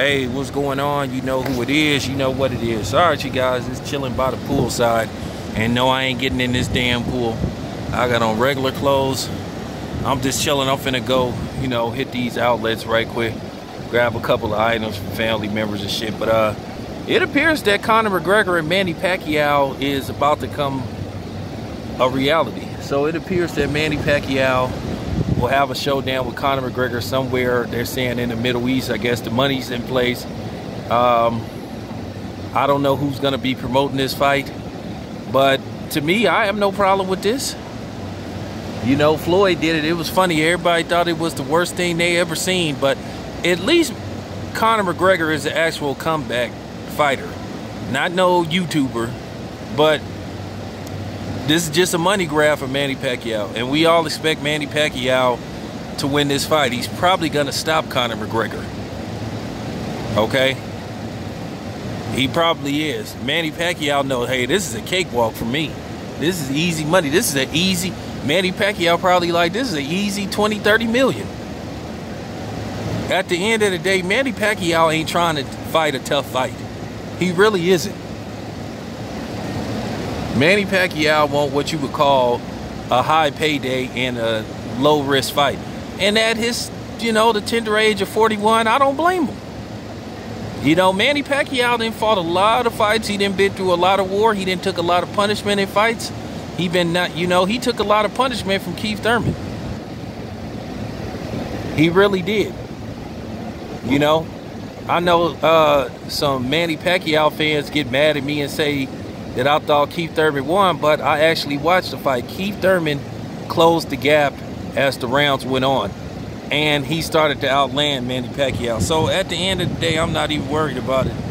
Hey, what's going on? You know who it is, you know what it is. Alright, you guys, it's chilling by the poolside. And no, I ain't getting in this damn pool. I got on regular clothes. I'm just chilling. I'm finna go, hit these outlets right quick. Grab a couple of items for family members and shit. But it appears that Conor McGregor and Manny Pacquiao is about to come a reality. So it appears that Manny Pacquiao will have a showdown with Conor McGregor somewhere, they're saying, in the Middle East. I guess the money's in place. I don't know who's going to be promoting this fight, but to me, I have no problem with this. Floyd did it. It was funny. Everybody thought it was the worst thing they ever seen, but at least Conor McGregor is an actual comeback fighter, not no YouTuber. But this is just a money grab for Manny Pacquiao, and we all expect Manny Pacquiao to win this fight. He's probably going to stop Conor McGregor. Okay? He probably is. Manny Pacquiao knows, hey, this is a cakewalk for me. This is easy money. This is an easy... Manny Pacquiao probably like, this is an easy 20, 30 million. At the end of the day, Manny Pacquiao ain't trying to fight a tough fight. He really isn't. Manny Pacquiao want what you would call a high payday and a low risk fight. And at his, the tender age of 41, I don't blame him. Manny Pacquiao done fought a lot of fights. He done been through a lot of war. He done took a lot of punishment in fights. He took a lot of punishment from Keith Thurman. He really did. I know some Manny Pacquiao fans get mad at me and say that I thought Keith Thurman won, but I actually watched the fight. Keith Thurman closed the gap as the rounds went on, and he started to outland Manny Pacquiao. So at the end of the day, I'm not even worried about it.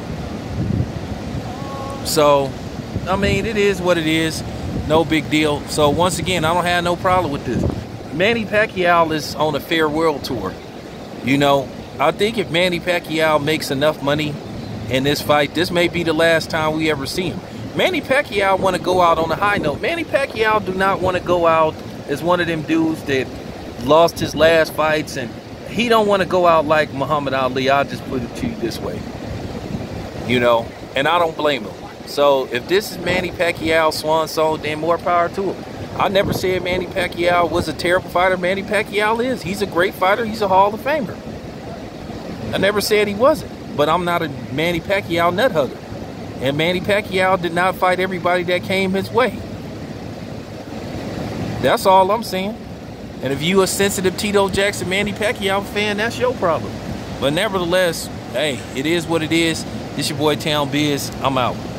So, it is what it is. No big deal. So once again, I don't have no problem with this. Manny Pacquiao is on a farewell tour. I think if Manny Pacquiao makes enough money in this fight, this may be the last time we ever see him. Manny Pacquiao want to go out on a high note. Manny Pacquiao do not want to go out as one of them dudes that lost his last fights, and he don't want to go out like Muhammad Ali. I'll just put it to you this way. And I don't blame him. So if this is Manny Pacquiao's swan song, then more power to him. I never said Manny Pacquiao was a terrible fighter. Manny Pacquiao is. He's a great fighter. He's a Hall of Famer. I never said he wasn't. But I'm not a Manny Pacquiao nut hugger. And Manny Pacquiao did not fight everybody that came his way. That's all I'm saying. And if you a sensitive Tito Jackson Manny Pacquiao fan, that's your problem. But nevertheless, hey, it is what it is. It's your boy Town Biz. I'm out.